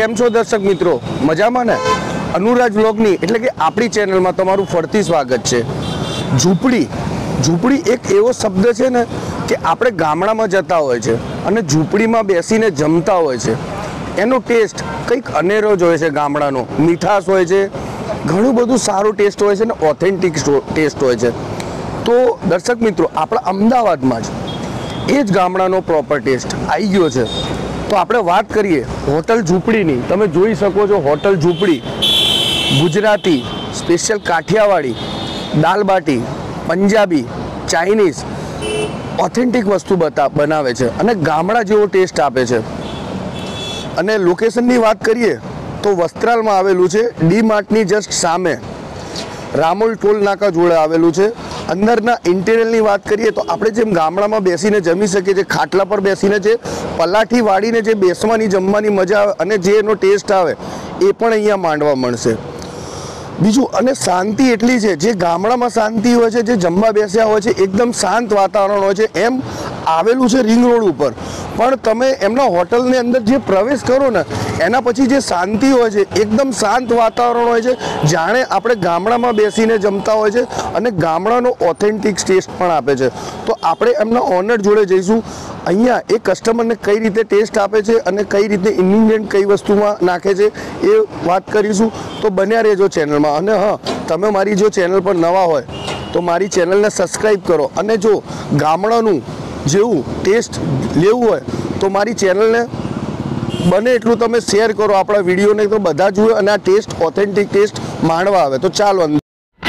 કેમ છો દર્શક મિત્રો? મજામાં ને? અનુરાજ વ્લોગની એટલે કે આપણી ચેનલમાં તમારું ફરતી સ્વાગત છે. ઝૂંપડી એક એવો શબ્દ છે ને કે આપણે ગામડામાં જતા હોય છે અને ઝૂંપડીમાં બેસીને જમતા હોય છે. એનો ટેસ્ટ કંઈક અનેરો જ હોય છે. ગામડાનો મીઠાશ હોય છે, ઘણું બધું સારું ટેસ્ટ હોય છે ને ઓથેન્ટિક ટેસ્ટ હોય છે. તો દર્શક મિત્રો, આપણા અમદાવાદમાં જ એ જ ગામડાનો પ્રોપર ટેસ્ટ આવી ગયો છે. તો આપણે વાત કરીએ હોટલ ઝૂંપડીની. તમે જોઈ શકો છો hotel Jhupdi Gujarati, special Kathiawadi, dal baati, Punjabi, Chinese authentic વસ્તુ બનાવે છે અને ગામડા જેવો ટેસ્ટ આપે છે. અને લોકેશનની વાત કરીએ તો વસ્ત્રાલમાં આવેલું છે, ડી માર્ટની જસ્ટ સામે, રામોલ ટોલ નાકા જોડે આવેલું છે. અંદરના ઇન્ટિરિયરની વાત કરીએ તો આપણે જેમ ગામડામાં બેસીને જમી શકીએ છીએ, ખાટલા પર બેસીને જે પલાઠી વાળીને જે બેસવાની જમવાની મજા આવે અને જે એનો ટેસ્ટ આવે એ પણ અહીંયા માંડવા મળશે. બીજું, અને શાંતિ એટલી છે, જે ગામડામાં શાંતિ હોય છે, જે જમવા બેસ્યા હોય છે, એકદમ શાંત વાતાવરણ હોય છે, એમ આવેલું છે રિંગ રોડ ઉપર. પણ તમે એમના હોટલની અંદર જે પ્રવેશ કરો ને એના પછી જે શાંતિ હોય છે, એકદમ શાંત વાતાવરણ હોય છે, જાણે આપણે ગામડામાં બેસીને જમતા હોય છે અને ગામડાનો ઓથેન્ટિક ટેસ્ટ પણ આપે છે. તો આપણે એમના ઓનર જોડે જઈશું. અહીંયા એ કસ્ટમરને કઈ રીતે ટેસ્ટ આપે છે અને કઈ રીતે ઇન્ગ્રીડિયન્ટ કઈ વસ્તુમાં નાખે છે એ વાત કરીશું. તો બન્યા રહેજો ચેનલમાં. અને હા, તમે મારી જો ચેનલ પર નવા હોય તો મારી ચેનલને સબસ્ક્રાઈબ કરો. અને જો ગામડાનું જેવું ટેસ્ટ લેવું હોય તો મારી ચેનલને બને એટલું તમે શેર કરો આપણા વિડીયોને, તો બધા જુએ અને આ ટેસ્ટ ઓથેન્ટિક ટેસ્ટ માણવા આવે. તો ચાલો અંદર.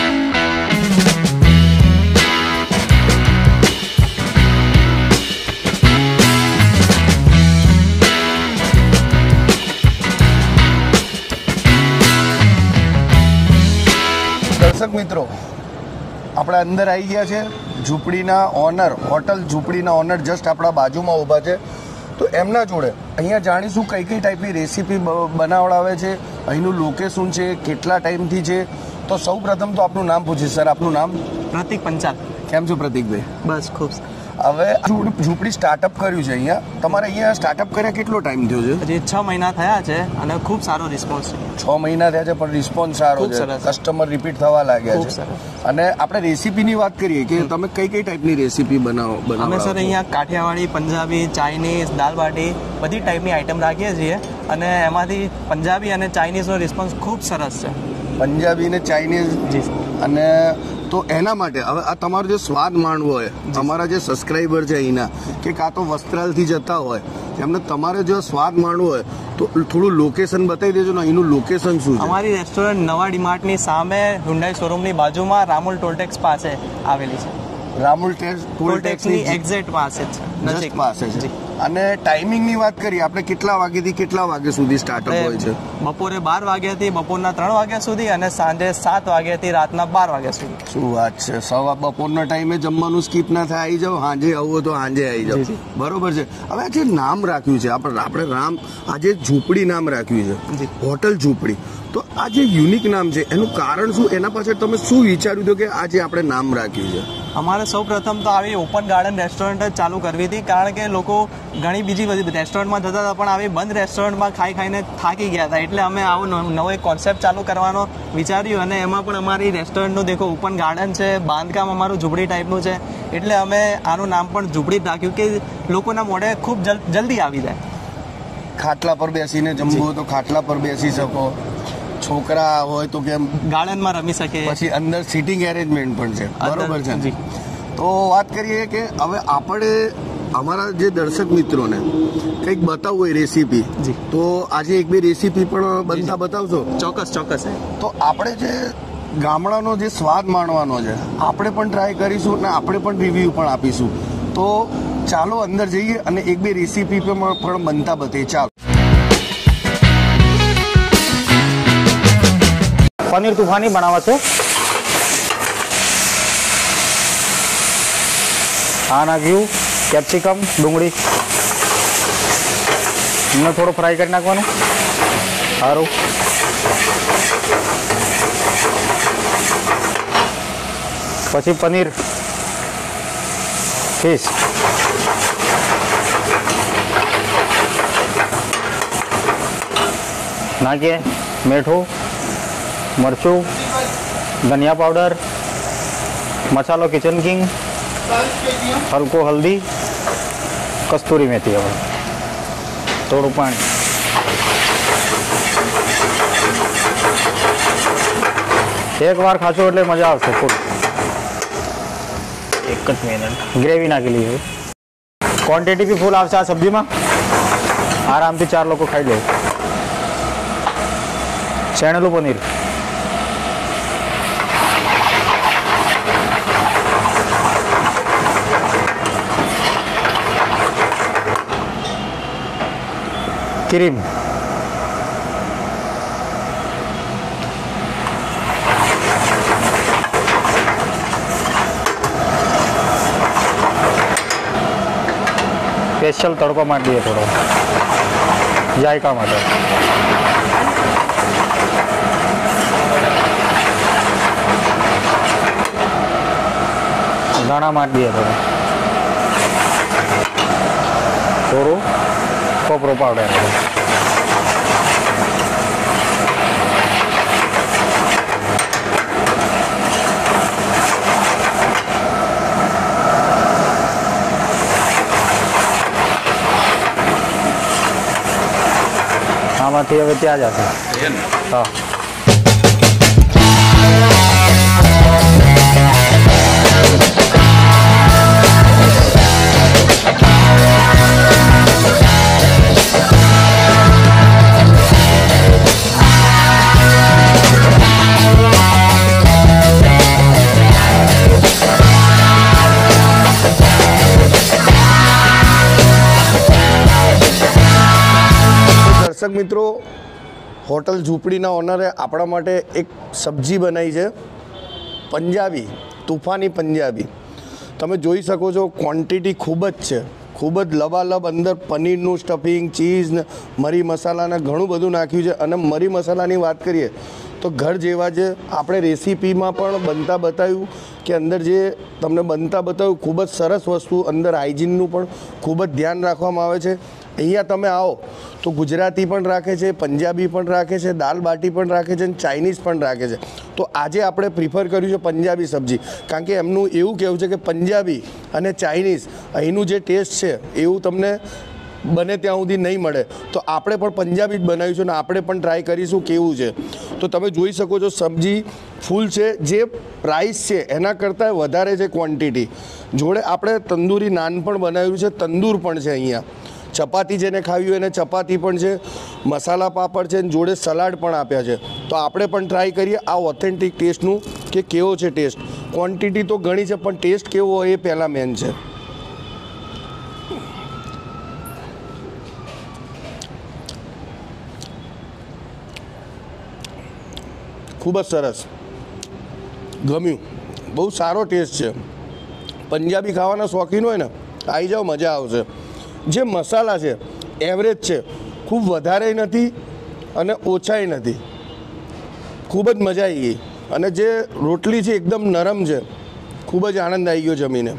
દર્શક મિત્રો, આપણે અંદર આવી ગયા છે. ઝૂંપડીના ઓનર, હોટલ ઝૂંપડીના ઓનર જસ્ટ આપણા બાજુમાં ઊભા છે. તો એમના જોડે અહીંયા જાણીશું કઈ કઈ ટાઈપની રેસીપી બનાવડાવે છે, અહીંનું લોકેશન છે, કેટલા ટાઈમથી છે. તો સૌ પ્રથમ તો આપનું નામ પૂછીશ. સર, આપનું નામ? પ્રતિક પંચાલ. કેમ છો પ્રતિકભાઈ? બસ ખૂબ. હવે ઝૂંપડી સ્ટાર્ટઅપ કર્યું છે અહીંયા. તમારે અહીંયા સ્ટાર્ટઅપ કર્યા કેટલો ટાઈમ થયો છે? હજી 6 મહિના થયા છે અને ખૂબ સારો રિસ્પોન્સ છે. 6 મહિના થયા છે પણ રિસ્પોન્સ સારો છે, કસ્ટમર રિપીટ થવા લાગ્યા છે. અને આપણે રેસીપીની વાત કરીએ કે તમે કઈ કઈ ટાઈપની રેસીપી બનાવો? અમે સર અહીંયા કાઠિયાવાડી, પંજાબી, ચાઇનીઝ, દાલ બાટી બધી ટાઈપની આઈટમ રાખીએ છીએ અને એમાંથી પંજાબી અને ચાઇનીઝનો રિસ્પોન્સ ખૂબ સરસ છે. પંજાબી અને ચાઇનીઝ. જી. અને તો એના માટે હવે આ તમારો જે સ્વાદ માણવો હોય, અમારા જે સબસ્ક્રાઈબર છે અહીંના કે કાં તો વસ્ત્રાલથી જતા હોય, એમને તમારે જો સ્વાદ માણવો હોય તો થોડું લોકેશન બતાવી દેજો ને. અહીંનું લોકેશન શું છે? અમારી રેસ્ટોરન્ટ નવા ડીમાર્ટની સામે હુન્ડાઈ શોરૂમની બાજુમાં રામોલ ટોલટેક્સ પાસે આવેલી છે. રામોલ ટોલટેક્સની એક્ઝેક્ટ પાસે છે, નજીક પાસે છે. અને ટાઈમિંગની વાત કરીએ આપણે, કેટલા વાગ્યાથી કેટલા વાગ્યા સુધી સ્ટાર્ટઅપ હોય છે? બપોરે 12 વાગ્યાથી બપોરના 3 વાગ્યા સુધી અને સાંજે 7 વાગ્યાથી રાતના 12 વાગ્યા સુધી. શું વાત છે! સવા બપોરના ટાઈમે જમવાનું સ્કીપ ના થાય, આવી જાઓ. સાંજે આવું હોય તો સાંજે આવી જાઓ. બરોબર છે. હવે આ જે નામ રાખ્યું છે આપણે રામ, આજે ઝૂંપડી નામ રાખ્યું છે, હોટલ ઝૂંપડી. તો આ જે યુનિક નામ છે એનું કારણ શું? એના પાછળ તમે શું વિચાર્યું હતું કે આજે આપણે નામ રાખ્યું છે? અમારે સૌ પ્રથમ તો આવી ઓપન ગાર્ડન રેસ્ટોરન્ટ જ ચાલુ કરવી હતી, કારણ કે લોકો ઘણી બીજી બધી રેસ્ટોરન્ટમાં જતા હતા પણ આવી બંધ રેસ્ટોરન્ટમાં ખાઈને થાકી ગયા હતા. એટલે અમે આવો નવો એક કોન્સેપ્ટ ચાલુ કરવાનો વિચાર્યું અને એમાં પણ અમારી રેસ્ટોરન્ટનું દેખો ઓપન ગાર્ડન છે, બાંધકામ અમારું ઝૂંપડી ટાઈપનું છે. એટલે અમે આનું નામ પણ ઝૂંપડી જ રાખ્યું કે લોકોના મોઢે ખૂબ જલ્દી આવી જાય. ખાટલા પર બેસીને જમવું હોય તો ખાટલા પર બેસી શકો, છોકરા હોય તો કેમ ગાર્ડનમાં રમી શકે, પછી અંદર સિટિંગ એરેન્જમેન્ટ પણ છે. બરોબર છે. તો વાત કરીએ કે હવે આપણે અમારા જે દર્શક મિત્રોને કંઈક બતાવવું હોય રેસીપી, તો આજે એક બે રેસીપી પણ બનતા બતાવશો? ચોક્કસ. તો આપણે જે ગામડાનો જે સ્વાદ માણવાનો છે આપણે પણ ટ્રાય કરીશું અને આપણે પણ રિવ્યૂ પણ આપીશું. તો ચાલો અંદર જઈએ અને એક બે રેસીપી પણ બનતા બતાવીએ. ચાલો. પનીર તુફાની બનાવે છે. આ નાખ્યું કેપ્સિકમ, ડુંગળી, એમને થોડું ફ્રાય કરી નાખવાનું. સારું. પછી પનીર ફિશ, નાખીએ મીઠું, મરચું, ધનિયા પાવડર, મસાલો કિચન કિંગ, હલકો હલ્દી, કસ્તુરી મેથી, હવે થોડું પાણી. એકવાર ખાશો એટલે મજા આવશે ફૂલ. એક જ મિનિટ ગ્રેવી નાખી લઈએ. ક્વોન્ટિટી બી ફૂલ આવશે આ સબ્જીમાં, આરામથી 4 લોકો ખાઈ જાય. શેણેલું પનીર, ક્રીમ, સ્પેશિયલ તડકો મારી દઈએ થોડો જાયકા માટે. ધાણા મારી દઈએ થોડું કોપરો પાવડર. આમાંથી હવે ત્યાં જશે. હા, દર્શક મિત્રો, હોટલ ઝૂંપડીના ઓનરે આપણા માટે એક સબ્જી બનાવી છે, પંજાબી, તૂફાની પંજાબી. તમે જોઈ શકો છો ક્વોન્ટિટી ખૂબ જ છે, ખૂબ જ લબાલબ. અંદર પનીરનું સ્ટફિંગ, ચીઝ ને મરી મસાલાને ઘણું બધું નાખ્યું છે. અને મરી મસાલાની વાત કરીએ તો ઘર જેવા છે. આપણે રેસીપીમાં પણ બનતા બતાવ્યું કે અંદર જે તમને બનતા બતાવ્યું ખૂબ જ સરસ વસ્તુ. અંદર હાઇજીનનું પણ ખૂબ જ ધ્યાન રાખવામાં આવે છે. અહીંયા તમે આવો તો ગુજરાતી પણ રાખે છે, પંજાબી પણ રાખે છે, દાલ બાટી પણ રાખે છે અને ચાઇનીઝ પણ રાખે છે. તો આજે આપણે પ્રિફર કર્યું છે પંજાબી સબ્જી, કારણ કે એમનું એવું કહેવું છે કે પંજાબી અને ચાઇનીઝ અહીંનું જે ટેસ્ટ છે એવું તમને બને ત્યાં સુધી નહીં મળે. તો આપણે પણ પંજાબી જ બનાવીશું અને આપણે પણ ટ્રાય કરીશું કેવું છે. તો તમે જોઈ શકો છો સબ્જી ફૂલ છે. જે પ્રાઇસ છે એના કરતાં વધારે છે ક્વોન્ટિટી. જોડે આપણે તંદૂરી નાન પણ બનાવ્યું છે, તંદૂર પણ છે. અહીંયા ચપાતી જેને ખાવી હોય એને ચપાતી પણ છે, મસાલા પાપડ છે, જોડે સલાડ પણ આપ્યા છે. તો આપણે પણ ટ્રાય કરીએ આ ઓથેન્ટિક ટેસ્ટનું કે કેવો છે ટેસ્ટ. ક્વોન્ટિટી તો ઘણી છે પણ ટેસ્ટ કેવો હોય એ પહેલાં મેન છે. ખૂબ જ સરસ, ગમ્યું, બહુ સારો ટેસ્ટ છે. પંજાબી ખાવાના શોખીન હોય ને આવી જાઓ, મજા આવશે. જે મસાલા છે એવરેજ છે, ખૂબ વધારે નથી અને ઓછાય નથી, ખૂબ જ મજા આવી ગઈ. અને જે રોટલી છે એકદમ નરમ છે, ખૂબ જ આનંદ આવી ગયો જમીને.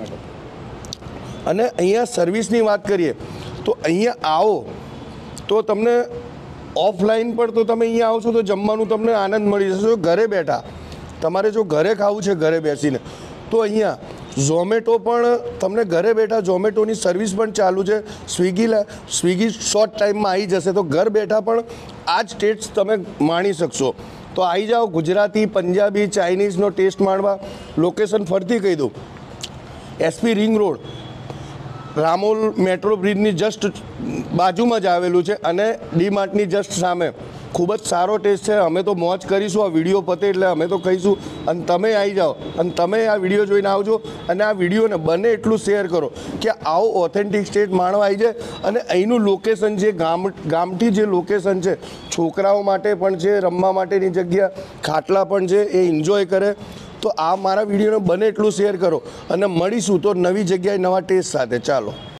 અને અહીંયા સર્વિસની વાત કરીએ તો અહીંયા આવો તો તમને ઓફલાઈન પણ તો તમે અહીંયા આવશો તો જમવાનું તમને આનંદ મળી જશે. જો ઘરે બેઠા તમારે જો ઘરે ખાવું છે ઘરે બેસીને તો અહીંયા ઝોમેટો પણ તમને ઘરે બેઠા ઝોમેટોની સર્વિસ પણ ચાલુ છે. સ્વિગી શોર્ટ ટાઈમમાં આવી જશે. તો ઘર બેઠા પણ આ જ ટેસ્ટ તમે માણી શકશો. તો આવી જાઓ ગુજરાતી, પંજાબી, ચાઇનીઝનો ટેસ્ટ માણવા. લોકેશન ફરતી કહી દઉં, SP ring road, Ramol metro બ્રિજની જસ્ટ બાજુમાં જ આવેલું છે અને ડી માર્ટની જસ્ટ સામે. ખૂબ જ સારો ટેસ્ટ છે. અમે તો મોજ કરીશું આ વિડીયો પતે એટલે અમે તો કહીશું. અને તમે આવી જાઓ અને તમે આ વિડીયો જોઈને આવજો અને આ વિડીયોને બને એટલું શેર કરો કે આવો ઓથેન્ટિક સ્ટેટ માણવા આવી જાય. અને અહીંનું લોકેશન છે, ગામઠી જે લોકેશન છે, છોકરાઓ માટે પણ છે, રમવા માટેની જગ્યા, ખાટલા પણ છે, એ એન્જોય કરે. તો આ મારા વિડીયોને બને એટલું શેર કરો અને મળીશું તો નવી જગ્યાએ નવા ટેસ્ટ સાથે. ચાલો.